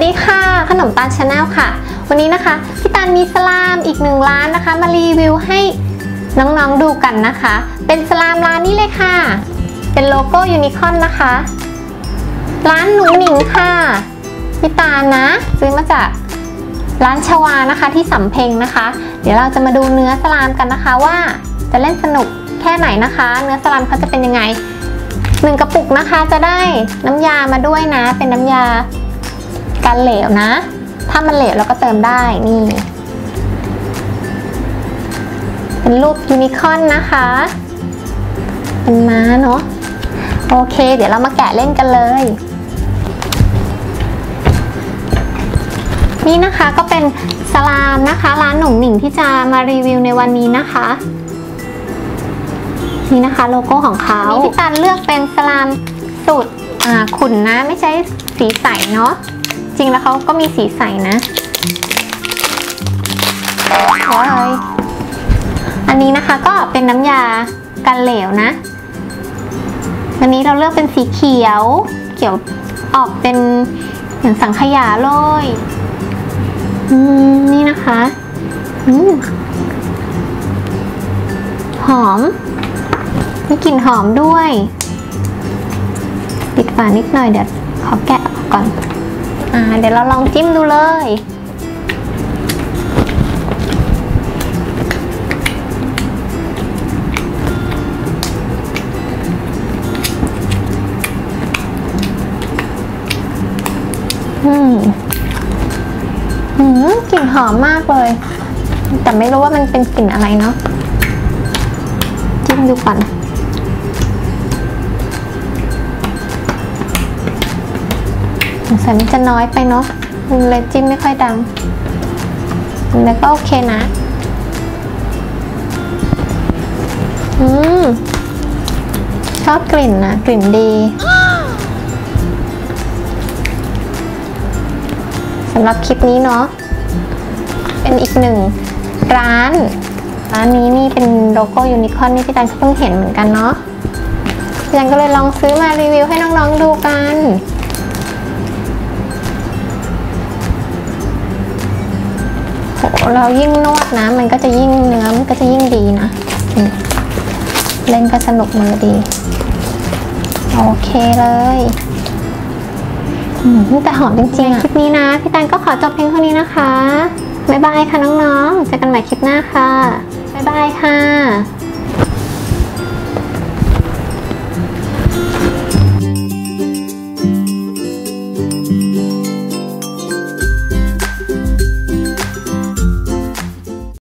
ดีค่ะขนมตาลชาแนลค่ะวันนี้นะคะพี่ตาลมีสลามอีก1ร้านนะคะมารีวิวให้น้องๆดูกันนะคะเป็นสลามร้านนี้เลยค่ะเป็นโลโก้ยูนิคอร์นนะคะร้านหนูหนิงค่ะพี่ตาลนะซื้อมาจากร้านชวานะคะที่สำเพ็งนะคะเดี๋ยวเราจะมาดูเนื้อสลามกันนะคะว่าจะเล่นสนุกแค่ไหนนะคะเนื้อสลามเขาจะเป็นยังไง1กระปุกนะคะจะได้น้ำยามาด้วยนะเป็นน้ำยากันเหลวนะถ้ามันเหลวเราก็เติมได้นี่เป็นรูปยูนิคอร์นนะคะเป็นม้าเนาะโอเคเดี๋ยวเรามาแกะเล่นกันเลยนี่นะคะก็เป็นสลามนะคะร้านหนุ่งหนิงที่จะมารีวิวในวันนี้นะคะนี่นะคะโลโก้ของเขาพี่ตาลเลือกเป็นสลามสูตรขุ่นนะไม่ใช่สีใสเนาะจริงแล้วเขาก็มีสีใสนะอันนี้นะคะก็เป็นน้ำยากันเหลวนะวันนี้เราเลือกเป็นสีเขียวออกเป็นอย่างสังขยาเลยนี่นะคะหอมมีกลิ่นหอมด้วยปิดฝานิดหน่อยเดี๋ยวขอแกะออกก่อนเดี๋ยวเราลองจิ้มดูเลยกลิ่นหอมมากเลยแต่ไม่รู้ว่ามันเป็นกลิ่นอะไรเนาะจิ้มดูก่อนสงสัยมันจะน้อยไปเนาะเลยจิ้มไม่ค่อยดังแต่ก็โอเคนะชอบกลิ่นนะกลิ่นดีสำหรับคลิปนี้เนาะเป็นอีกหนึ่งร้านนี้นี่เป็นโลโก้ยูนิคอร์นนี่พี่ตันเพิ่งเห็นเหมือนกันเนาะพี่ตันก็เลยลองซื้อมารีวิวให้น้องๆดูกันเรายิ่งนวดนะมันก็จะยิ่งเนื้อมันก็จะยิ่งดีนะเล่นก็สนุกมือดีโอเคเลยแต่หอมจริงๆคลิปนี้นะพี่ตันก็ขอจบเพียงเท่านี้นะคะบ๊ายบายค่ะน้องๆเจอกันใหม่คลิปหน้าค่ะบ๊ายบายค่ะ